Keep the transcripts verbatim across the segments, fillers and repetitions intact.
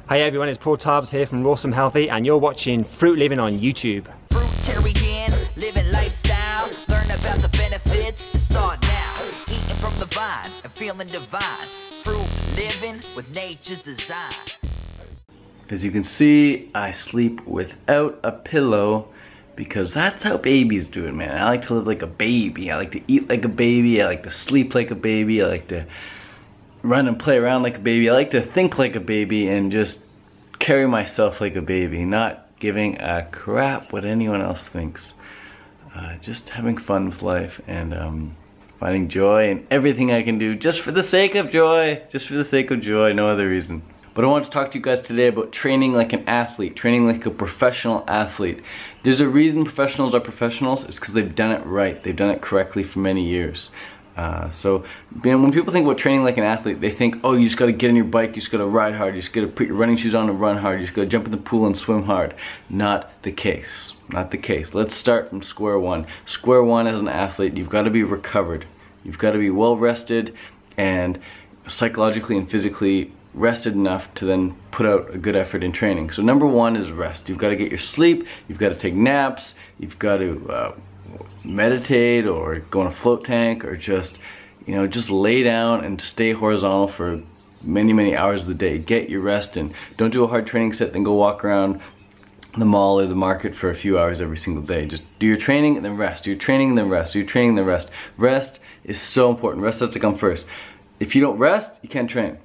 Hi everyone, it's Paul Tarbeth here from Rawsome Healthy and you're watching Fruit Living on YouTube. Fruitarian, living lifestyle, learn about the benefits and start now. Eating from the vine and feeling divine. Fruit living with nature's design. As you can see, I sleep without a pillow because that's how babies do it, man. I like to live like a baby. I like to eat like a baby. I like to sleep like a baby. I like to run and play around like a baby. I like to think like a baby and just carry myself like a baby, not giving a crap what anyone else thinks. Uh, just having fun with life and um, finding joy in everything I can do just for the sake of joy. Just for the sake of joy, no other reason. But I want to talk to you guys today about training like an athlete, training like a professional athlete. There's a reason professionals are professionals, it's because they've done it right. They've done it correctly for many years. Uh, so you know, when people think about training like an athlete, they think, oh, you just got to get on your bike, you just got to ride hard, you just got to put your running shoes on and run hard, you just got to jump in the pool and swim hard. Not the case. Not the case. Let's start from square one. Square one as an athlete, you've got to be recovered. You've got to be well rested and psychologically and physically rested enough to then put out a good effort in training. So number one is rest. You've got to get your sleep, you've got to take naps, you've got to uh, meditate or go in a float tank or just, you know, just lay down and stay horizontal for many, many hours of the day. Get your rest in. Don't do a hard training set, then go walk around the mall or the market for a few hours every single day. Just do your training and then rest. Do your training and then rest. Do your training and then rest. Rest is so important. Rest has to come first. If you don't rest, you can't train.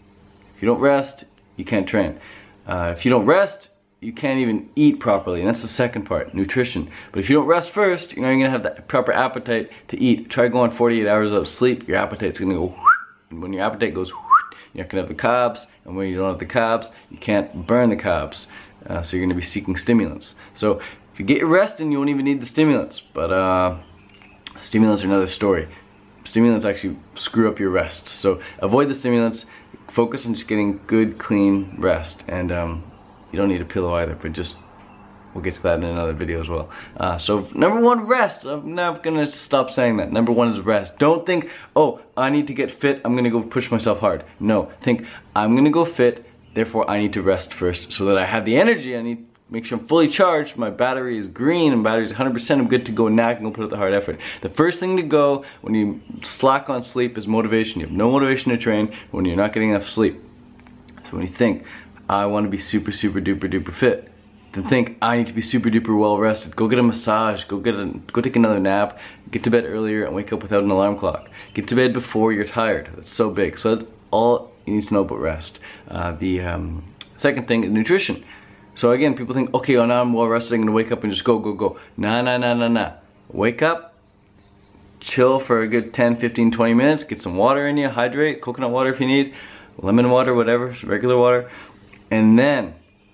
If you don't rest, you can't train. Uh, if you don't rest, you can't even eat properly, and that's the second part, nutrition. But if you don't rest first, you know you're gonna have that proper appetite to eat. Try going forty-eight hours without sleep, your appetite's gonna go, and when your appetite goes, you're not gonna have the carbs, and when you don't have the carbs, you can't burn the carbs. Uh, so you're gonna be seeking stimulants. So if you get your rest in, you won't even need the stimulants. But uh, stimulants are another story. Stimulants actually screw up your rest. So avoid the stimulants. Focus on just getting good, clean rest, and um, you don't need a pillow either, but just, we'll get to that in another video as well. Uh, so number one, rest. I'm not gonna stop saying that. Number one is rest. Don't think, oh, I need to get fit, I'm gonna go push myself hard. No, think, I'm gonna go fit, therefore I need to rest first so that I have the energy I need. Make sure I'm fully charged, my battery is green and battery is one hundred percent, I'm good to go now, I can go put out the hard effort. The first thing to go when you slack on sleep is motivation. You have no motivation to train when you're not getting enough sleep. So when you think, I want to be super, super duper duper fit, then think, I need to be super duper well rested. Go get a massage, go get a, go take another nap, get to bed earlier and wake up without an alarm clock. Get to bed before you're tired. That's so big. So that's all you need to know about rest. Uh, the um, second thing is nutrition. So again, people think, okay, well, now I'm well rested, I'm gonna wake up and just go, go, go. Nah, nah, nah, nah, nah. Wake up, chill for a good ten, fifteen, twenty minutes, get some water in you, hydrate, coconut water if you need, lemon water, whatever, regular water, and then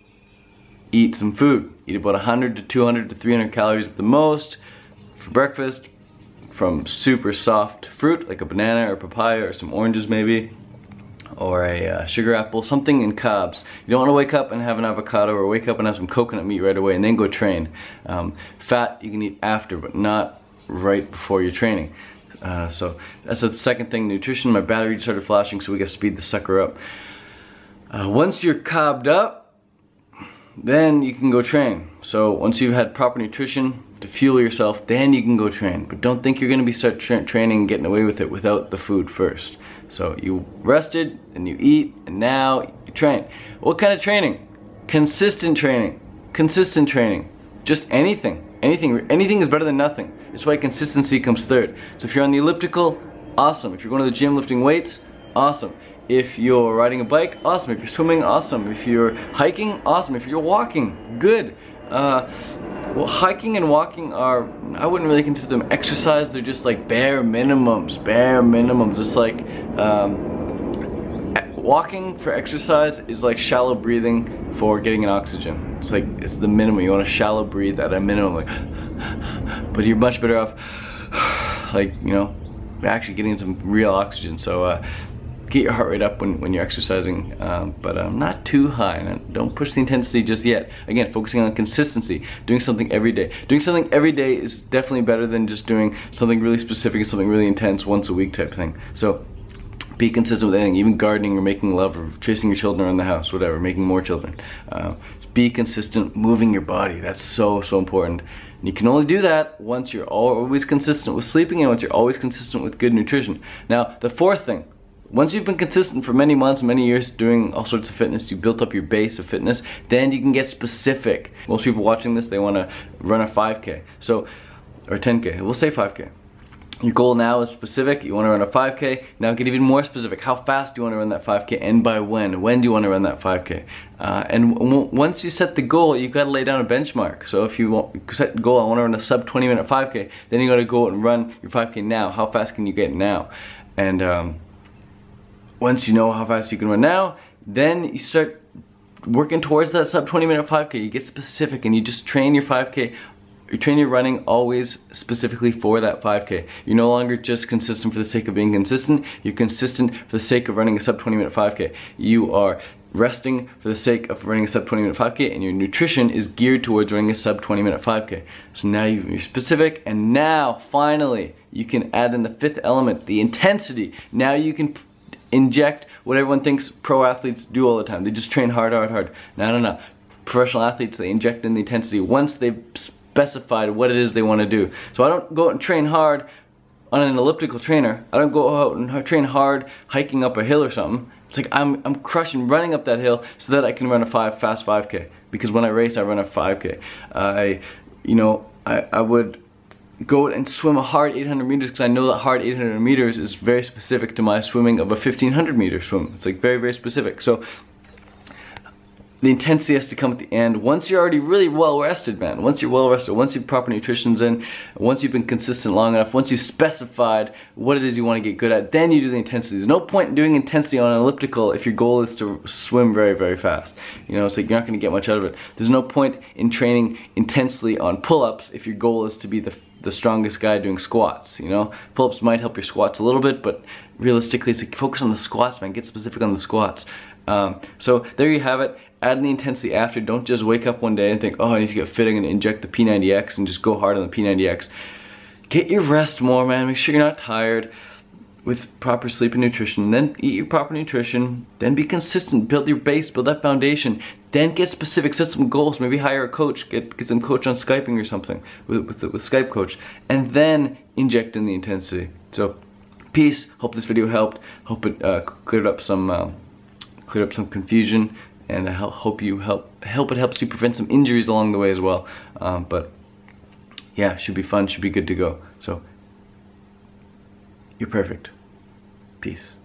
eat some food. Eat about one hundred to two hundred to three hundred calories at the most for breakfast from super soft fruit, like a banana or papaya or some oranges maybe, or a uh, sugar apple, something in carbs. You don't want to wake up and have an avocado or wake up and have some coconut meat right away and then go train. Um, fat you can eat after, but not right before you're training. Uh, so that's the second thing, nutrition. My battery started flashing, so we gotta speed the sucker up. Uh, once you're carved up, then you can go train. So once you've had proper nutrition to fuel yourself, then you can go train. But don't think you're gonna be start tra training and getting away with it without the food first. So you rested, and you eat, and now you train. What kind of training? Consistent training. Consistent training. Just anything. Anything. Anything is better than nothing. That's why consistency comes third. So if you're on the elliptical, awesome. If you're going to the gym lifting weights, awesome. If you're riding a bike, awesome. If you're swimming, awesome. If you're hiking, awesome. If you're walking, good. Uh, well, hiking and walking are, I wouldn't really consider them exercise. They're just like bare minimums, bare minimums. It's like um, walking for exercise is like shallow breathing for getting an oxygen. It's like, it's the minimum. You want to shallow breathe at a minimum, like, but you're much better off, like, you know, actually getting some real oxygen. So uh, get your heart rate up when, when you're exercising, um, but um, not too high. Don't push the intensity just yet. Again, focusing on consistency, doing something every day. Doing something every day is definitely better than just doing something really specific and something really intense once a week type thing. So Be consistent with anything, even gardening or making love or chasing your children around the house, whatever, making more children. Uh, be consistent, moving your body. That's so, so important. And you can only do that once you're always consistent with sleeping and once you're always consistent with good nutrition. Now, the fourth thing, once you've been consistent for many months, many years doing all sorts of fitness, you built up your base of fitness, then you can get specific. Most people watching this, they want to run a five K, so, or ten K, we'll say five K. Your goal now is specific, you want to run a five K, now get even more specific. How fast do you want to run that five K and by when? When do you want to run that five K? Uh, and w once you set the goal, you've got to lay down a benchmark. So if you want, set the goal, I want to run a sub twenty minute five K, then you got to go out and run your five K now. How fast can you get now? And um, once you know how fast you can run now, then you start working towards that sub twenty minute five K. You get specific and you just train your five K. You train your running always specifically for that five K. You're no longer just consistent for the sake of being consistent. You're consistent for the sake of running a sub twenty minute five K. You are resting for the sake of running a sub twenty minute five K, and your nutrition is geared towards running a sub twenty minute five K. So now you're specific, and now finally you can add in the fifth element, the intensity. Now you can inject what everyone thinks pro athletes do all the time. They just train hard, hard, hard. No, no, no. Professional athletes, they inject in the intensity once they've specified what it is they want to do. So I don't go out and train hard on an elliptical trainer. I don't go out and train hard hiking up a hill or something. It's like I'm, I'm crushing running up that hill so that I can run a five fast five K. Because when I race, I run a five K. Uh, I, you know, I, I would go out and swim a hard eight hundred meters because I know that hard eight hundred meters is very specific to my swimming of a fifteen hundred meter swim. It's like very, very specific. So the intensity has to come at the end. Once you're already really well rested, man. Once you're well rested, once your proper nutrition's in, once you've been consistent long enough, once you've specified what it is you want to get good at, then you do the intensity. There's no point in doing intensity on an elliptical if your goal is to swim very, very fast. You know, it's like you're not going to get much out of it. There's no point in training intensely on pull-ups if your goal is to be the the strongest guy doing squats. You know, pull-ups might help your squats a little bit, but realistically, it's like focus on the squats, man. Get specific on the squats. Um, so there you have it. Add in the intensity after. Don't just wake up one day and think, oh, I need to get fit, I'm gonna inject the P ninety X and just go hard on the P ninety X. Get your rest more, man. Make sure you're not tired, with proper sleep and nutrition. Then eat your proper nutrition. Then be consistent. Build your base. Build that foundation. Then get specific. Set some goals. Maybe hire a coach. Get get some coach on Skyping or something with with, with Skype coach. And then inject in the intensity. So, peace. Hope this video helped. Hope it uh, cleared up some uh, cleared up some confusion. And I hope you help help it helps you prevent some injuries along the way as well. Um, but yeah, should be fun, should be good to go. So you're perfect. Peace.